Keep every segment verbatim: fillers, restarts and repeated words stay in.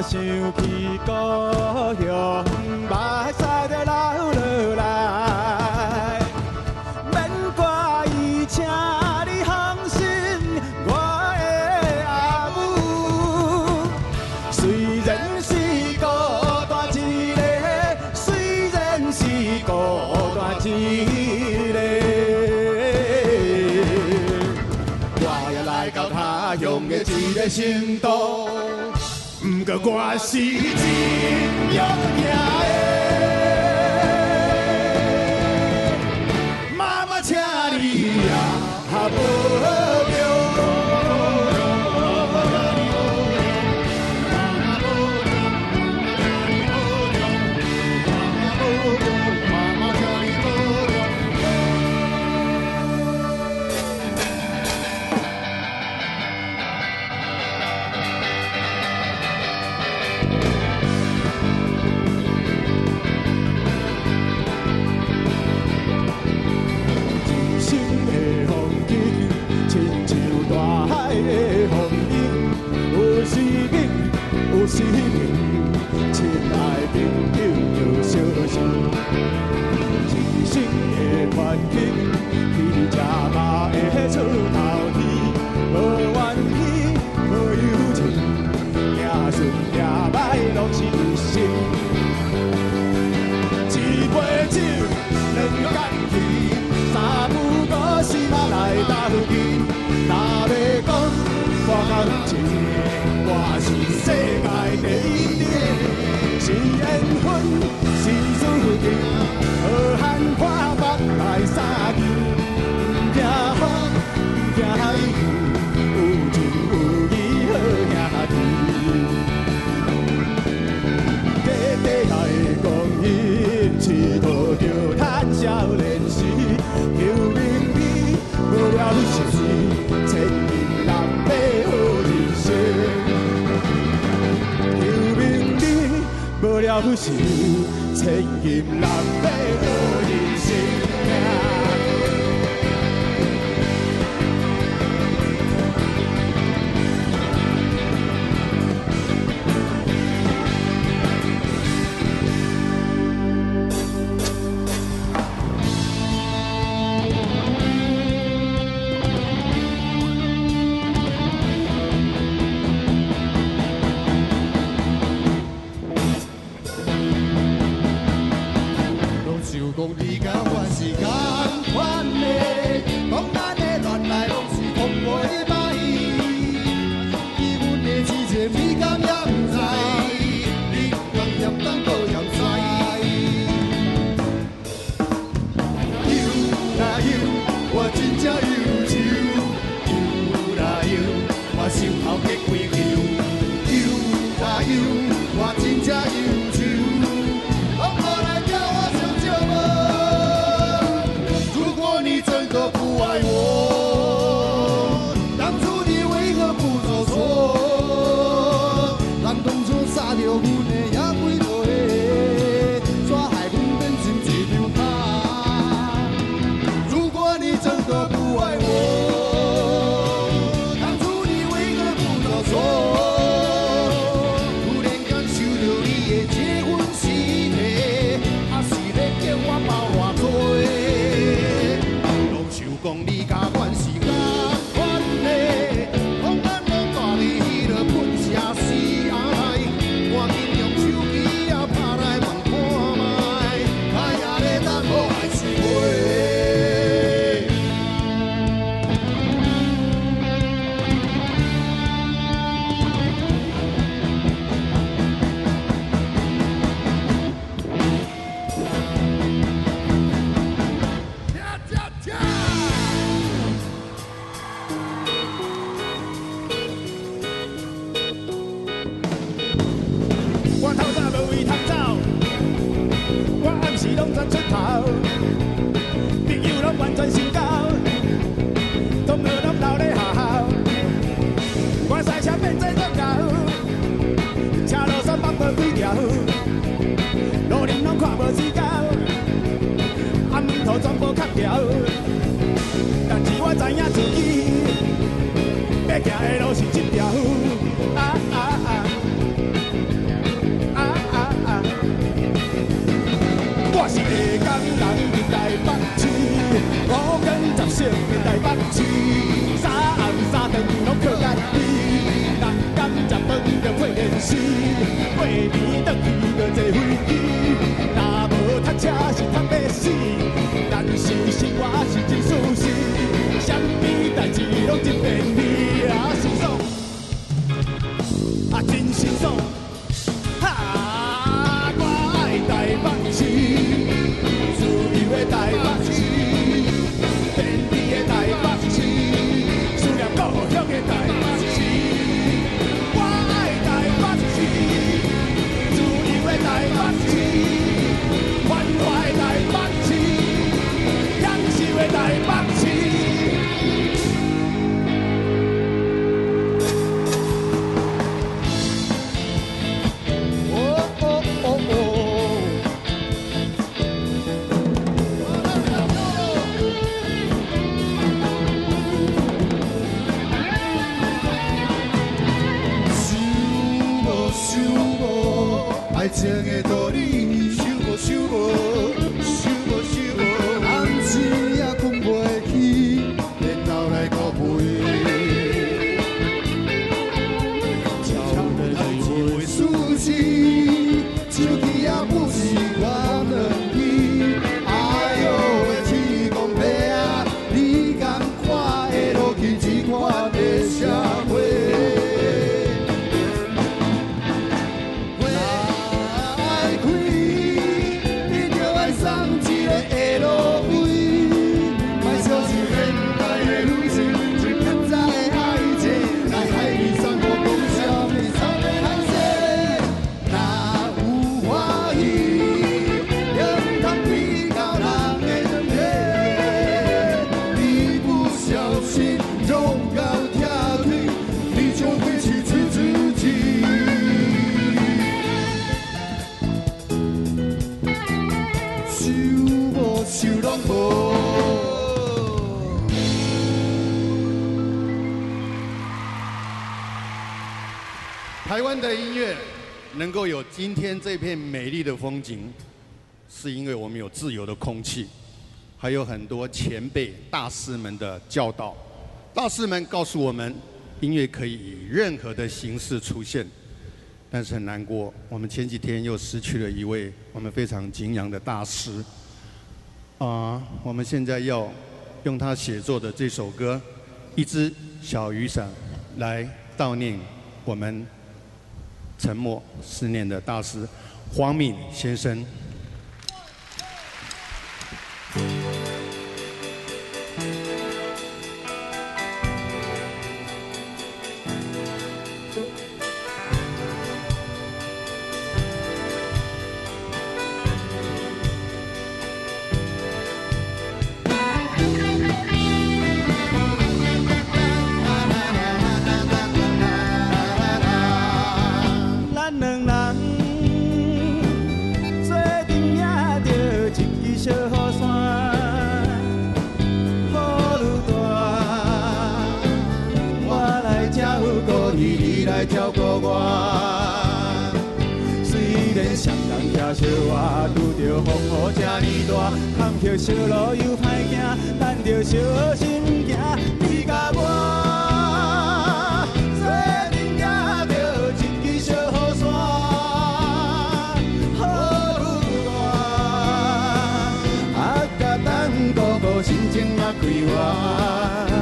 想起故乡，目屎就流落来。免怪伊，请你放心，我的阿母。虽然是孤单一个，虽然是孤单一个，我也来到他乡的一个城都。 不过我是真勇猛的，妈妈，请你呀保重。 有生命，亲爱朋友要小心。一生的传奇，去吃嘛会出头天。无怨气，无友情，行顺行歹拢是一生。一杯酒，两竿鱼，三不五时嘛来斗阵。若要讲花感情。 我是世界第一个，是缘分，是注定，好汉看目来相见，不惊风，不惊雨，有情有义好兄弟。短短来讲伊，佚佗着贪少年时，求名利，无了是千金难买好人生。 无了不是千金难买好人生。 讲你甲我是同款的，讲咱的恋爱拢是风袂歹。伊阮的痴情你敢也不知，你敢嫌东倒嫌西。游啦游，我真正忧愁。游啦游，我心头结几球。游啦游，我真正忧愁。 真的不爱我，当初你为何不早说？咱当初撒着阮的野几多个，煞害阮变成一张卡。如果你真的不爱我，当初你为何不早说？突然间收到你的结婚喜帖，还是咧叫我包偌多？ 讲你甲阮是同款的，讲咱拢大离迄落喷社死爱，赶紧用手机啊拍来问看卖，他也咧等好爱是袂。拢钻出头，朋友拢完全成交，同学拢留咧学校，我赛车变做足球，车路山绑无几条，路人拢看无死狗，暗途全部砍掉，但是我知影自己要行的路是这条，啊啊啊！ 台北市，五光十色的台北市，三暗三顿拢靠家己，人工食饭着过电视，过年倒去着坐飞机，若无读车是读马死，但是生活是真舒适，啥物代志拢真便利，啊爽爽，啊真爽爽，哈！我爱台北市，自由的台北市，便利的台北市，思念故乡的台北市。我爱台北市，自由的台北市，繁华的台北市，享受的台北市。爱情的道理，想无想无，想无想无，暗时也困袂去，然后来告背。超人代志袂输死，手机也不是我两支。哎呦，要天公伯啊，你敢看会落去这款的社会？ 台湾的音乐能够有今天这片美丽的风景，是因为我们有自由的空气，还有很多前辈大师们的教导。大师们告诉我们，音乐可以以任何的形式出现。但是很难过，我们前几天又失去了一位我们非常敬仰的大师。啊、呃，我们现在要用他写作的这首歌《一只小雨伞》来悼念我们沉默思念的大师黄敏先生。照顾我，虽然双人骑小我，拄着风雨这呢大，坎坷小路又歹行，咱着小心行。你甲我，做阵行着一支小雨伞，雨大，啊，甲咱顾顾心情嘛开活。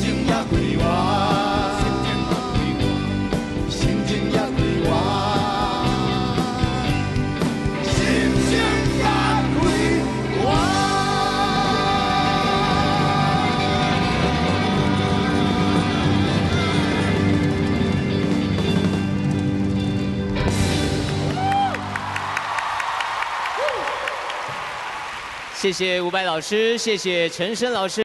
心情也快活。 谢谢伍佰老师，谢谢陈升老师。